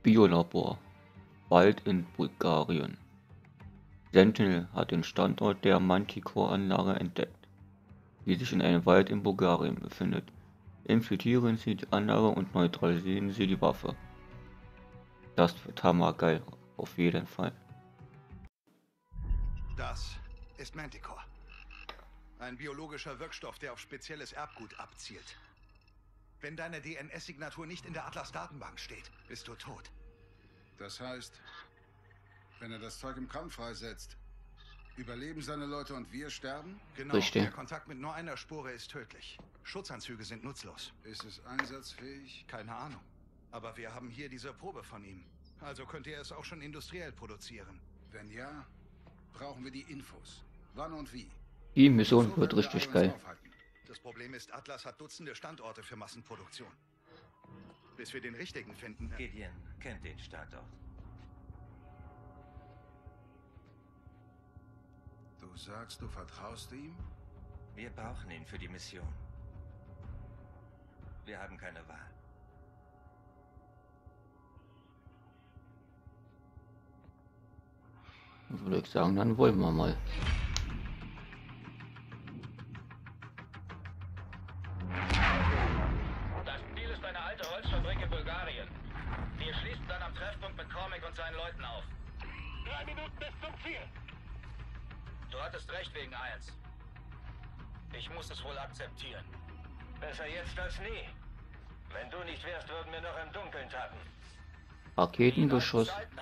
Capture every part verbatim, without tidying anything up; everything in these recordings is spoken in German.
Biolabor. Wald in Bulgarien. Sentinel hat den Standort der Manticore-Anlage entdeckt, die sich in einem Wald in Bulgarien befindet. Infiltrieren Sie die Anlage und neutralisieren Sie die Waffe. Das wird hammergeil, auf jeden Fall. Das ist Manticore. Ein biologischer Wirkstoff, der auf spezielles Erbgut abzielt. Wenn deine D N S-Signatur nicht in der Atlas-Datenbank steht, bist du tot. Das heißt, wenn er das Zeug im Kampf freisetzt, überleben seine Leute und wir sterben? Genau, Richtig. der Kontakt mit nur einer Spore ist tödlich. Schutzanzüge sind nutzlos. Ist es einsatzfähig? Keine Ahnung. Aber wir haben hier diese Probe von ihm. Also könnt ihr es auch schon industriell produzieren. Wenn ja, brauchen wir die Infos. Wann und wie? Die Mission So wird werden wir richtig alle geil. uns aufhalten. Das Problem ist, Atlas hat Dutzende Standorte für Massenproduktion. Bis wir den richtigen finden. Gideon kennt den Standort. Du sagst, du vertraust ihm? Wir brauchen ihn für die Mission. Wir haben keine Wahl. Würde ich sagen, dann wollen wir mal. Das Ziel ist eine alte Holzfabrik in Bulgarien. Wir schließen dann am Treffpunkt mit Cormac und seinen Leuten auf. Drei Minuten bis zum Ziel. Du hattest recht wegen eins. Ich muss es wohl akzeptieren. Besser jetzt als nie. Wenn du nicht wärst, würden wir noch im Dunkeln tappen. Raketenbeschuss. Zeit, ne?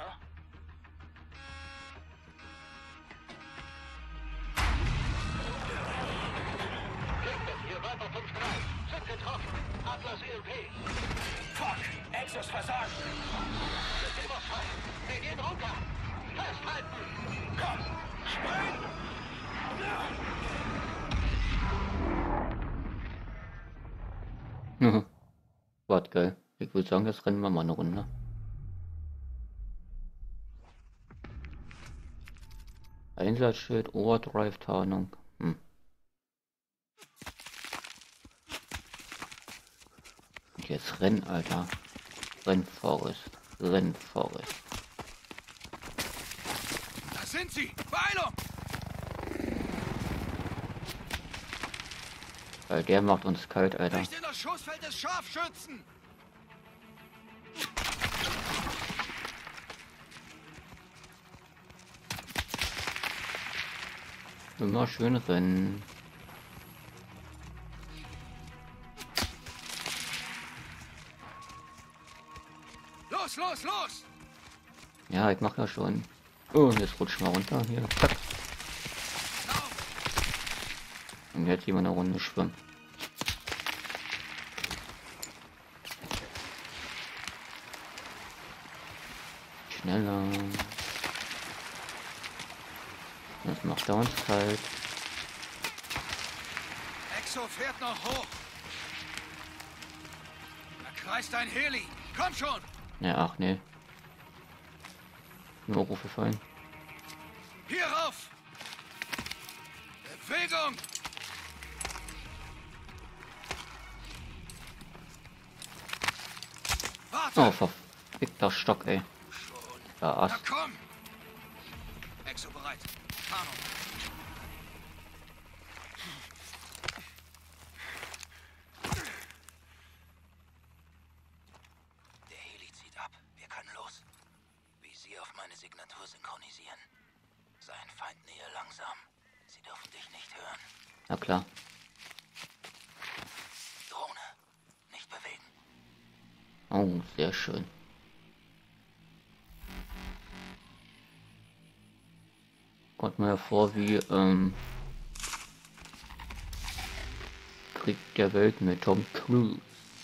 Hier weiter fünf drei. Sind getroffen. Atlas E L P. Fuck! Exos versagt! System auf frei. Wir gehen runter. Festhalten. Komm! Spring! Mhm. Wart geil. Ich würde sagen, jetzt rennen wir mal eine Runde. Einsatzschild, Overdrive-Tarnung. Hm. Und jetzt renn, Alter. Renn, Forest. Renn, Forest. Da sind sie! Beeilung! Weil der macht uns kalt, Alter. Nicht in das Schussfeld des Scharfschützen! Immer schön rennen. Los, los, los! Ja, ich mach ja schon. Oh, jetzt rutschen wir runter hier. Zack. Und jetzt hier mal eine Runde schwimmen. Schneller. Das macht er uns kalt. Exo fährt noch hoch. Da kreist ein Heli. Komm schon! Ja, ach nee. Nur Rufe fallen. Hier rauf! Bewegung! Warte! Oh, verfickter Stock, ey. Schon. Da Na Ast. komm! Exo bereit. Tarnung. Der Heli zieht ab. Wir können los. Visier auf meine Signatur synchronisieren. Sein Feind nähe langsam. Sie dürfen dich nicht hören. Na klar. Drohne. Nicht bewegen. Oh, sehr schön. Kommt mir vor wie ähm, Krieg der Welt mit Tom Cruise.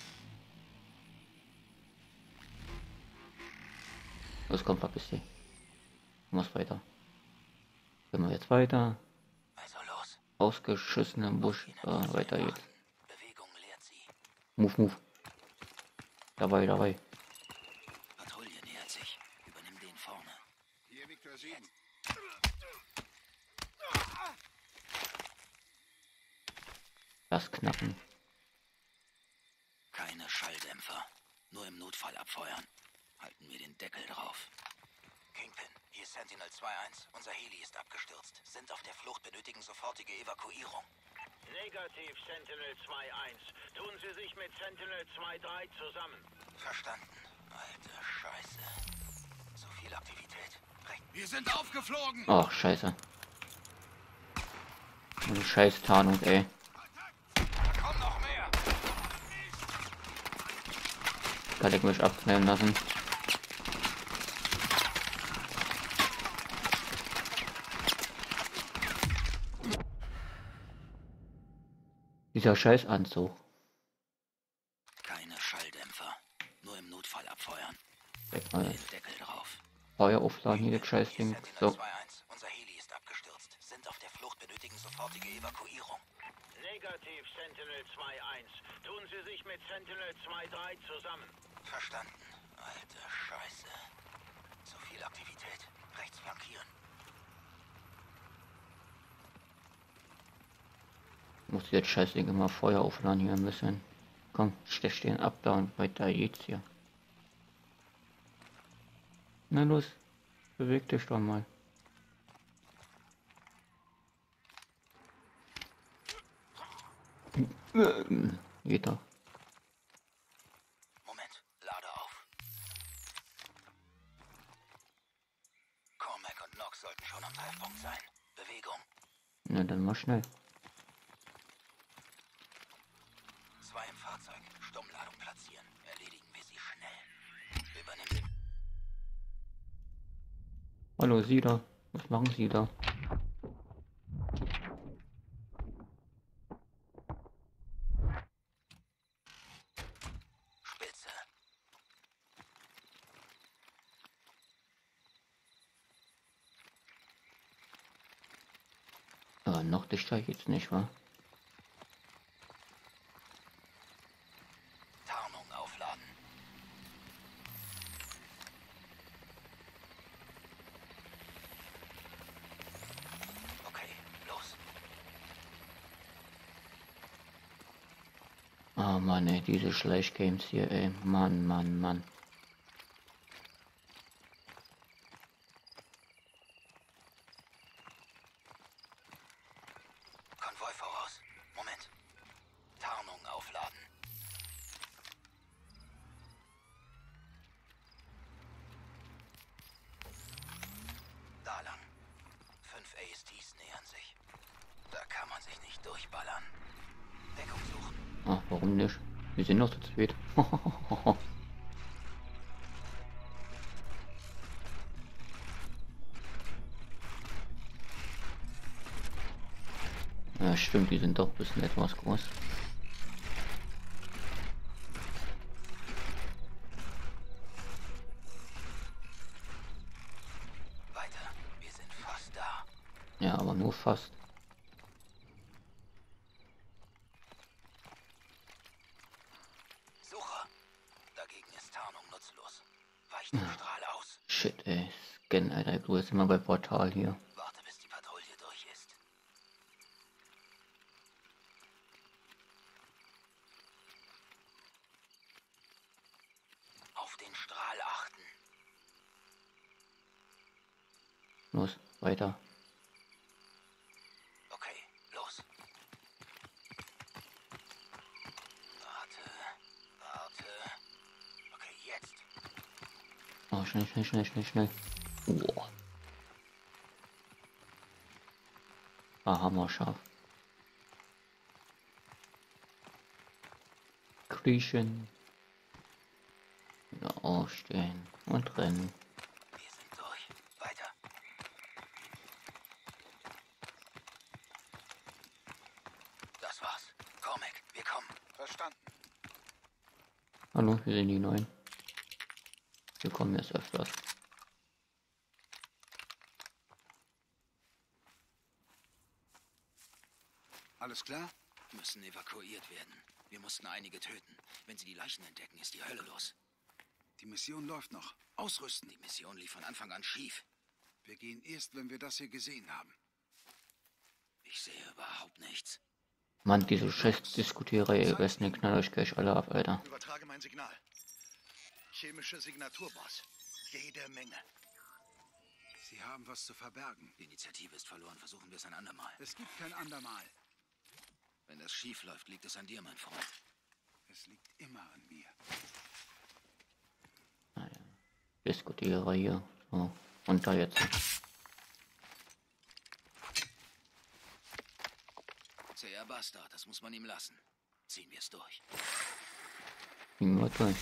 Los, komm, verpiss dich. Du musst weiter. Gehen wir jetzt weiter. Also los. Ausgeschissen im Busch. Ja, weiter jetzt. Bewegung lehrt sie. Move, move. Dabei, dabei. Patrouille nähert sich. Übernimm den vorne. Hier Victor sieben. Das Knacken. Keine Schalldämpfer. Nur im Notfall abfeuern. halten wir den Deckel drauf. Kingpin, hier ist Sentinel zwei eins. Unser Heli ist abgestürzt. Sind auf der Flucht, benötigen sofortige Evakuierung. Negativ, Sentinel zwei eins. Tun Sie sich mit Sentinel zwei drei zusammen. Verstanden. Alter Scheiße. So viel Aktivität. Recht. Wir sind aufgeflogen! Ach, scheiße. Eine scheiß Tarnung, ey. Da kommen noch mehr! Kann ich mich abknallen lassen. Dieser Scheißanzug. Keine Schalldämpfer. Nur im Notfall abfeuern. Weg alles. Den Deckel drauf. Feuer aufladen, hier das Scheißding. So. zwei eins. Unser Heli ist abgestürzt. Sind auf der Flucht, benötigen sofortige Evakuierung. Negativ, Sentinel zwei eins. Tun Sie sich mit Sentinel zwei drei zusammen. Verstanden. Alter Scheiße. So viel Aktivität. Rechts flankieren. Muss jetzt Scheißding immer Feuer aufladen hier ein bisschen. Komm, stech den ab da und weiter geht's hier. Na los, beweg dich doch mal. Geht doch. Moment, lade auf. Cormac und Nox sollten schon am Treffpunkt sein. Bewegung. Na dann mal schnell. Zwei im Fahrzeug. Stummladung platzieren. Erledigen wir sie schnell. Übernimm den... Hallo, Sie da. Was machen Sie da? Spitze. Ja, noch dichter geht's nicht, wa? Tarnung aufladen. Okay, los. Ah Mann, ey, diese Schleichgames hier, ey. Mann, Mann, Mann. Konvoi voraus. Moment. Tarnung aufladen. Da lang. Fünf A S Ts nähern sich. Da kann man sich nicht durchballern. Deckung suchen. Ach, warum nicht? Wir sind noch zu zweit. Ja, stimmt, die sind doch ein bisschen etwas groß. Weiter. Wir sind fast da. Ja, aber nur fast. Sucher. Dagegen ist Tarnung nutzlos. Weicht den Strahl aus. Shit, ey. Scan, Alter. Du bist immer bei Portal hier. Warte, bis die Patrouille durch ist. Auf den Strahl achten. Los, weiter. Okay, los. Warte, warte. Okay, jetzt. Oh, schnell, schnell, schnell, schnell, schnell. Boah. Ah, hammerscharf. Kriechen. Wieder aufstehen und rennen. Wir sind durch. Weiter. Das war's. Cormac, wir kommen. Verstanden. Hallo, wir sind die Neuen. Wir kommen jetzt öfters. Alles klar? Müssen evakuiert werden. Wir mussten einige töten. Wenn sie die Leichen entdecken, ist die Hölle los. Die Mission läuft noch. Ausrüsten. Die Mission lief von Anfang an schief. Wir gehen erst, wenn wir das hier gesehen haben. Ich sehe überhaupt nichts. Mann, diese Scheiß-Diskutierer, ihr besten knallt euch gleich alle ab, Alter. Übertrage mein Signal. Chemische Signatur, Boss. Jede Menge. Sie haben was zu verbergen. Die Initiative ist verloren. Versuchen wir es ein andermal. Es gibt kein andermal. Wenn das schief läuft, liegt es an dir, mein Freund. Es liegt immer an mir. Naja. Diskutiere hier. So. Und da jetzt. Sehr Bastard, das muss man ihm lassen. Ziehen wir es durch. Ziehen wir durch.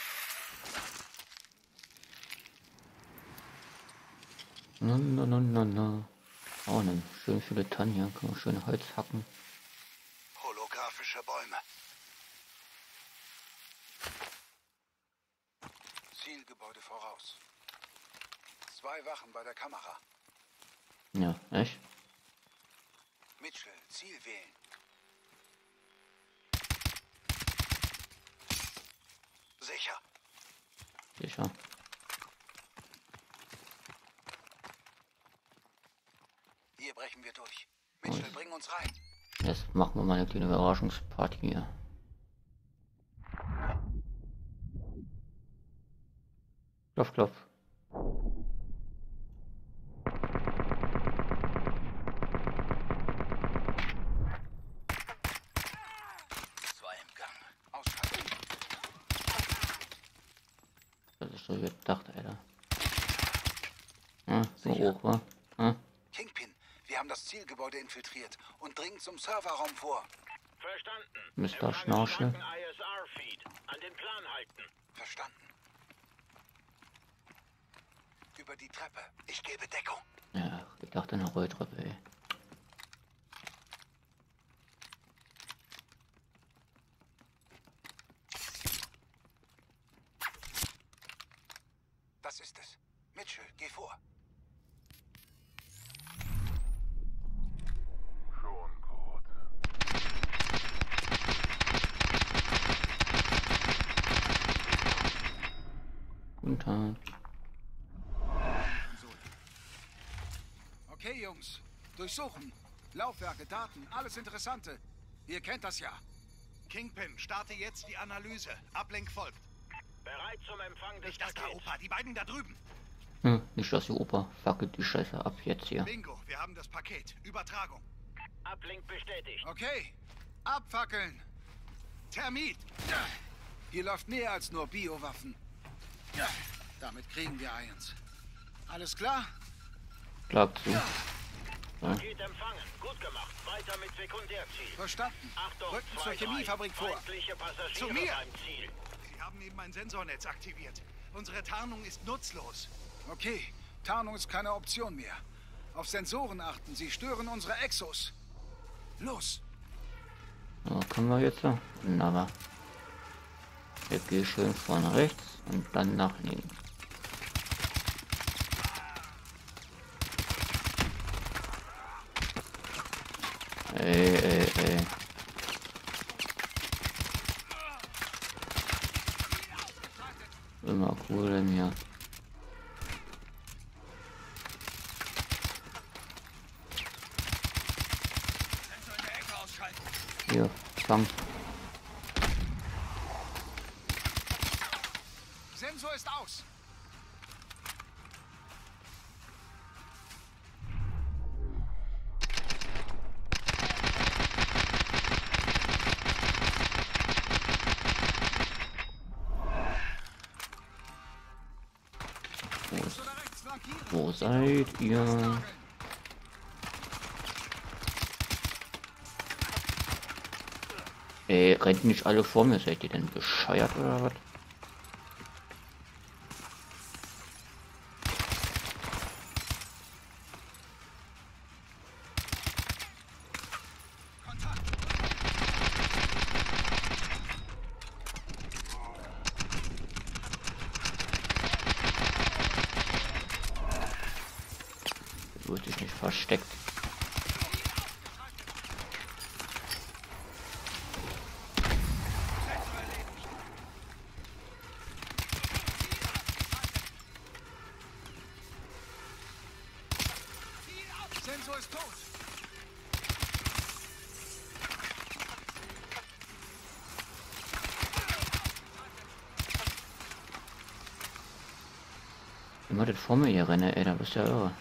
Na, na, na, na, na. Oh, ne, schön viele Tannen hier. Kann man schön Holz hacken. Holographische Bäume. Zielgebäude voraus. Zwei Wachen bei der Kamera. Ja, echt? Mitchell, Ziel wählen. Sicher. Sicher. Hier brechen wir durch. Mitchell, Und bring uns rein. jetzt machen wir mal eine kleine Überraschungsparty hier. Klopf, klopf. Zwei im Gang. Ausschalten. Das ist so gedacht, Alter. Ah, so Sicher. hoch, wa? Ah, Kingpin, wir haben das Zielgebäude infiltriert und dringen zum Serverraum vor. Verstanden. Mister Empfangen Schnorchel. starken I S R-Feed. An den Plan halten. Verstanden. Über die Treppe. Ich gebe Deckung. Ja, gedacht in der Rolltreppe, ey. Das ist es. Mitchell, geh vor. Schon gut. Guten Tag. Okay, Jungs. Durchsuchen. Laufwerke, Daten, alles Interessante. Ihr kennt das ja. Kingpin, starte jetzt die Analyse. Ablenk folgt. Bereit zum Empfang des Nicht das da, Pakets. Opa. Die beiden da drüben. Hm, nicht dass die Opa. Fackelt die Scheiße ab jetzt hier. Bingo, wir haben das Paket. Übertragung. Uplink bestätigt. Okay. Abfackeln. Termit. Ja. Hier läuft mehr als nur Biowaffen. Ja. Damit kriegen wir eins. Alles klar? Schlag zu. Paket empfangen. Gut gemacht. Weiter mit Sekundärziel. Verstanden. Achtung, Rücken zur zwei drei. Chemiefabrik vor. Feindliche Passagiere Zu mir. beim Ziel. Sie haben eben ein Sensornetz aktiviert. Unsere Tarnung ist nutzlos. Okay. Tarnung ist keine Option mehr. Auf Sensoren achten. Sie stören unsere Exos. Los. So, können wir jetzt so? Wunderbar. Jetzt gehe ich schön vorne rechts und dann nach links. Ey, ey, ey. Immer cool denn hier. Hier, fang. Sensor ist aus. Wo, Oder ist, rechts flankieren. wo seid ihr? Ey, rennt nicht alle vor mir, seid ihr denn bescheuert oder was? Wird sich nicht versteckt. Sensor ist tot. Immer das vor mir hier renne, ey, da bist du ja irre.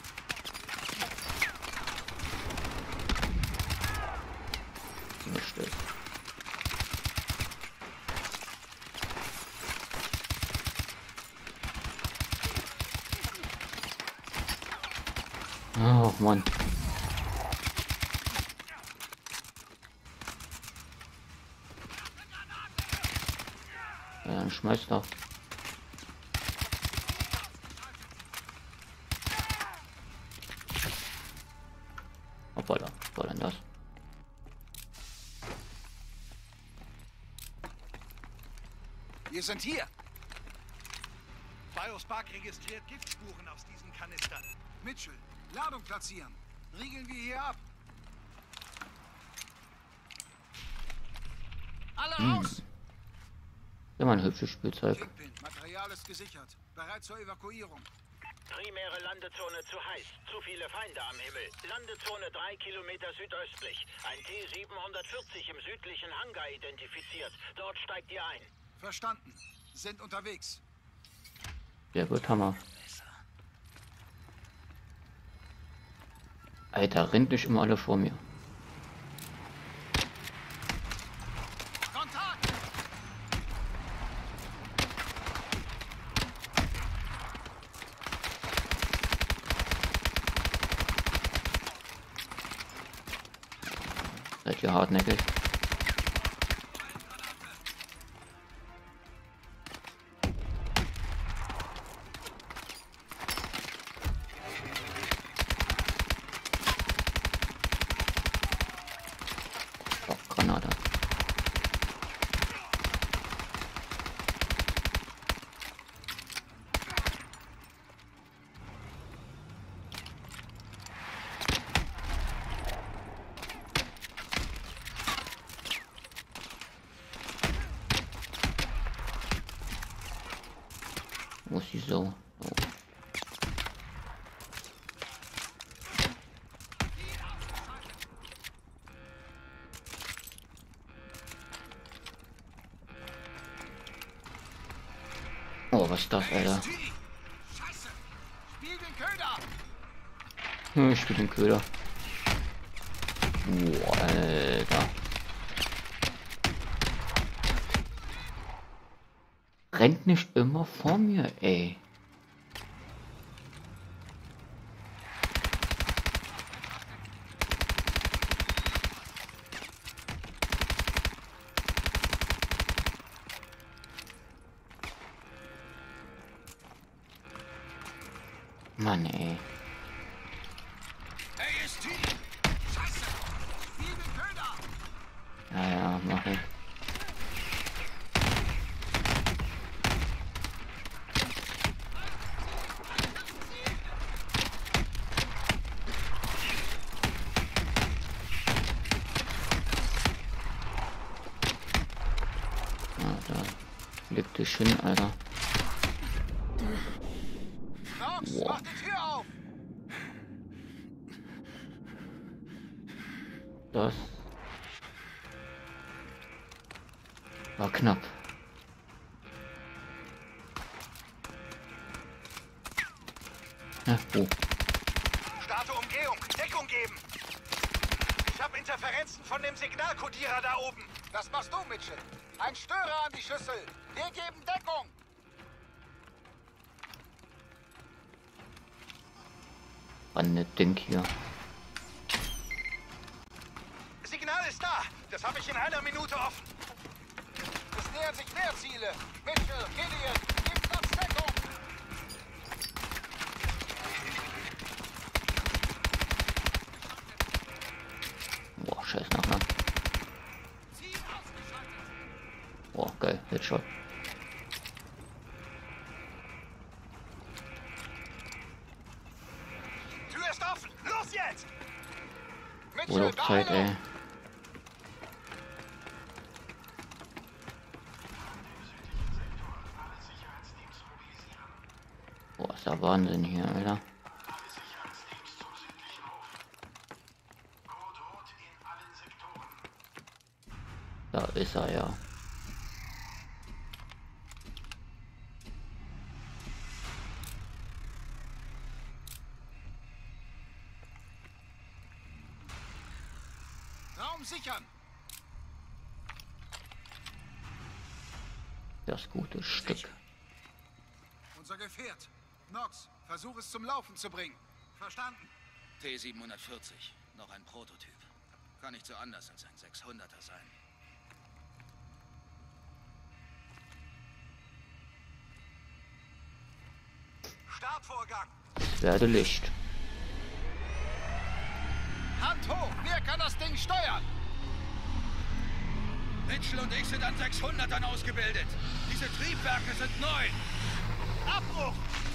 Nicht das. Oh Mann. Ja, dann schmeiß doch. Hoppala, was war denn das? Wir sind hier. Biospark registriert Giftspuren aus diesen Kanistern. Mitchell, Ladung platzieren. Riegeln wir hier ab. Alle Hm. raus! Immer ein hübsches Spielzeug. Kingpin, Material ist gesichert. Bereit zur Evakuierung. Primäre Landezone zu heiß. Zu viele Feinde am Himmel. Landezone drei Kilometer südöstlich. Ein T siebenhundertvierzig im südlichen Hangar identifiziert. Dort steigt ihr ein. Verstanden. Sind unterwegs. Der wird Hammer. Alter, rennt nicht immer alle vor mir. Kontakt! Seid ihr hartnäckig? Oh, Granate. Wo ist die so? Oh. Oh, was ist das, Alter? Scheiße! Spiel den Köder! Hm, ich spiel den Köder. Boah, Alter. Rennt nicht immer vor mir, ey. Mann, ey. A S T! Scheiße! Spiel den Köder! Ja, ja, mach ich. Ah, da leg dich hin, Alter. Nox, Wow. mach die Tür auf! Das war knapp. Ja, oh. Starte Umgehung. Deckung geben. Ich habe Interferenzen von dem Signalkodierer da oben. Das machst du, Mitchell. Ein Störer an die Schüssel. Wir geben Deckung. Wann Ding hier. Signal ist da. Das habe ich in einer Minute offen. Es nähern sich mehr Ziele. Mitchell, Gideon, gib Platz Deckung. Boah, scheiß Nachnamen. Boah, geil, Headshot. Tür ist offen. Los jetzt! Mitchell, Urlaubszeit, Beeilung. ey. Boah, ist ja Wahnsinn hier, Alter. Da ist er ja. Raum sichern. Das gute Stück. Unser Gefährt. Nox, versuch es zum Laufen zu bringen. Verstanden? T siebenhundertvierzig. Noch ein Prototyp. Kann nicht so anders als ein sechshunderter sein. Startvorgang. Werde Licht. Hand hoch! Wer kann das Ding steuern? Mitchell und ich sind an sechshundertern ausgebildet. Diese Triebwerke sind neu. Abbruch!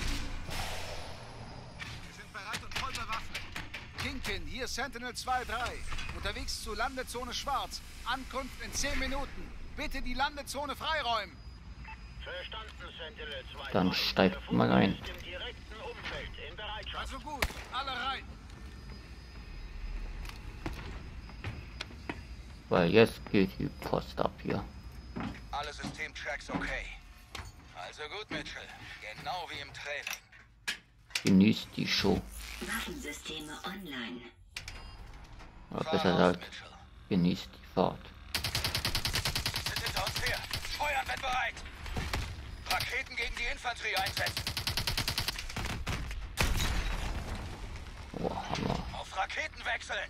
Wir sind bereit und voll bewaffnet. Kingpin, hier Sentinel zwei drei. Unterwegs zu Landezone Schwarz. Ankunft in zehn Minuten. Bitte die Landezone freiräumen. Verstanden, Sentinel zwei drei. Dann steigt mal ein. Im direkten Umfeld in Bereitschaft. Also gut, alle rein. Weil jetzt geht die Post ab hier. Alle Systemtracks okay. Also gut, Mitchell. Genau wie im Training. Genießt die Show. Waffensysteme online. Oder Fahr besser raus, gesagt, Mitchell. genießt die Fahrt. Sie sind hinter uns her. Feuern, wenn bereit. Raketen gegen die Infanterie einsetzen. Oh, Hammer. Auf Raketen wechseln.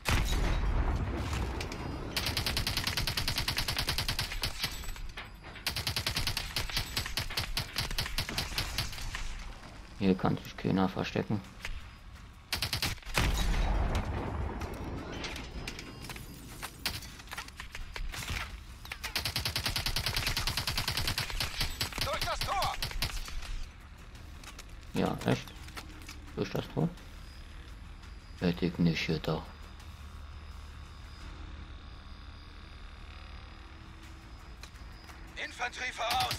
Hier kann sich keiner verstecken. Durch das Tor! Ja, echt? Durch das Tor? Hätte ich nicht gedacht. Infanterie voraus.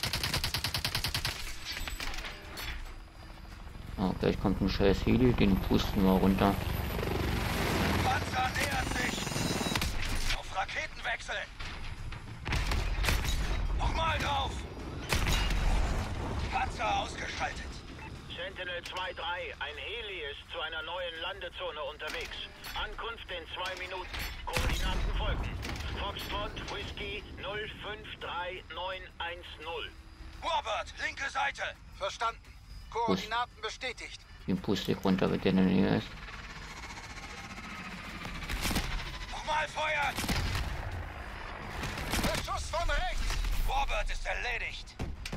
Oh, gleich kommt ein scheiß Heli, den pusten wir runter. Panzer nähert sich. Auf Raketen wechseln. Nochmal drauf. Panzer ausgeschaltet. Sentinel zwei drei, ein Heli ist zu einer neuen Landezone unterwegs. Ankunft in zwei Minuten. Koordinaten folgen. Foxtrot Whisky null fünf drei neun eins null. Robert, linke Seite. Verstanden. Koordinaten bestätigt. Den puste ich runter, wenn der in der Nähe ist. Nochmal feuern. Beschuss von rechts! Robert ist erledigt.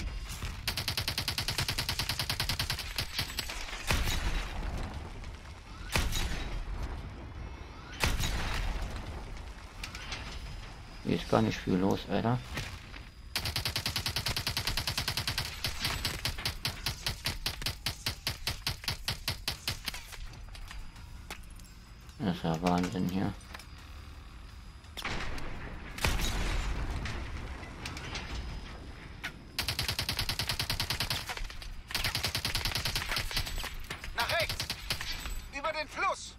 Hier ist gar nicht viel los, Alter. Das ist ja Wahnsinn hier. Nach rechts! Über den Fluss!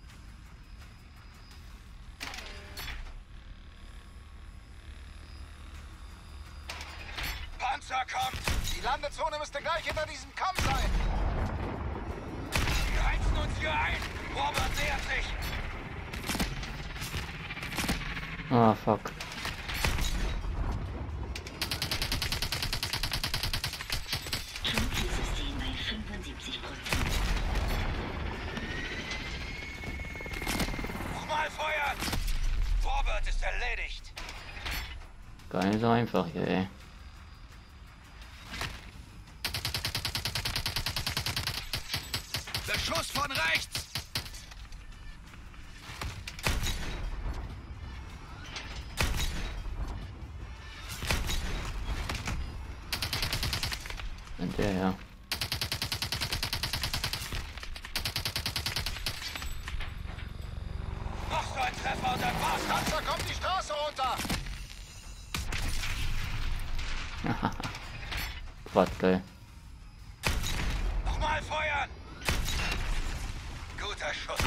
Panzer kommt. Die Landezone müsste gleich hinter diesem Kamm sein. Die heizen uns hier ein. Robert nähert sich. Ah, fuck. System bei fünfundsiebzig Prozent. Nochmal feuern. Robert ist erledigt. Gar nicht so einfach hier, ey. Beschuss von rechts. Hinterher. Noch so ein Treffer und dann war's das. Panzer kommt die Straße runter! Quad, geil. Nochmal feuern. Guter Schuss.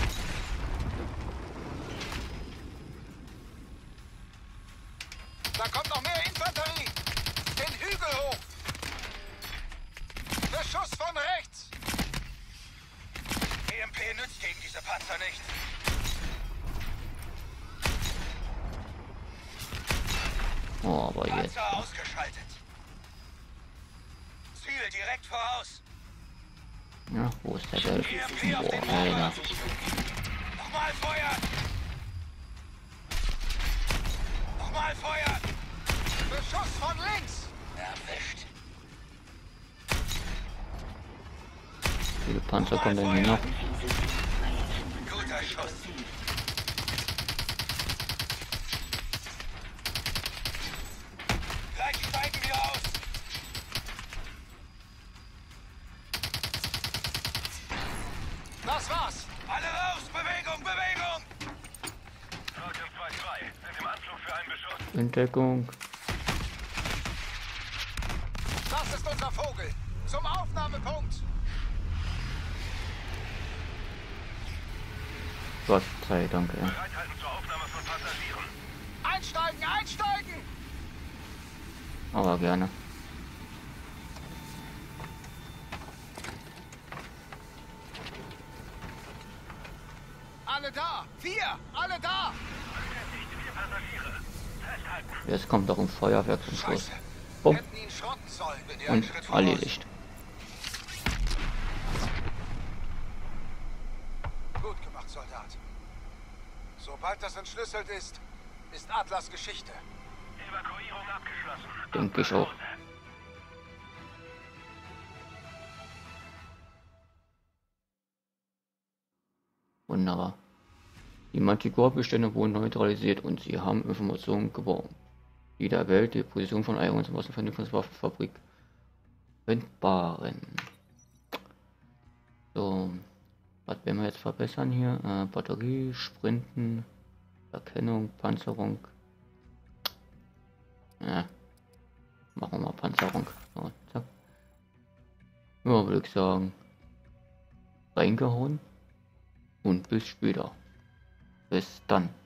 Da kommt noch mehr Infanterie! Den Hügel hoch! Beschuss von rechts! E M P nützt gegen diese Panzer nicht. Oh, aber jetzt. Panzer ausgeschaltet. Ziel direkt voraus. Ja, wo ist der Gelb? E M P auf den Boah, Alter. Mauern. Nochmal feuern. Nochmal feuern. Beschuss von links! Erwischt. Wie viele Panzer kommen denn hier noch? Guter Schuss. Gleich steigen wir aus. Das war's! Alle raus! Bewegung, Bewegung! Falcon zwei drei sind im Anflug für einen Beschuss. Entdeckung. Das ist unser Vogel! Zum Aufnahmepunkt! Gott sei Dank, ey. Bereithalten zur Aufnahme von Passagieren. Einsteigen, einsteigen! Aber gerne. Alle da! Wir! Alle da! Vier Passagiere. Festhalten. Jetzt kommt doch ein Feuerwerk zum Schluss. Scheiße! Bumm. Hätten ihn schrotten sollen, bin ich einen Und Schritt voraus. erledigt. Gut gemacht, Soldat. Sobald das entschlüsselt ist, ist Atlas Geschichte. Evakuierung abgeschlossen. Denke ich auch. Wunderbar. Die Manticore-Bestände wurden neutralisiert und sie haben Informationen gewonnen, die der Welt die Position von Irons und Massenvernichtungswaffenfabrik entbaren. So, was werden wir jetzt verbessern hier? Äh, Batterie, Sprinten, Erkennung, Panzerung. Ja, machen wir mal Panzerung. So, zack. Ja, würde ich sagen, reingehauen und bis später. Bis dann.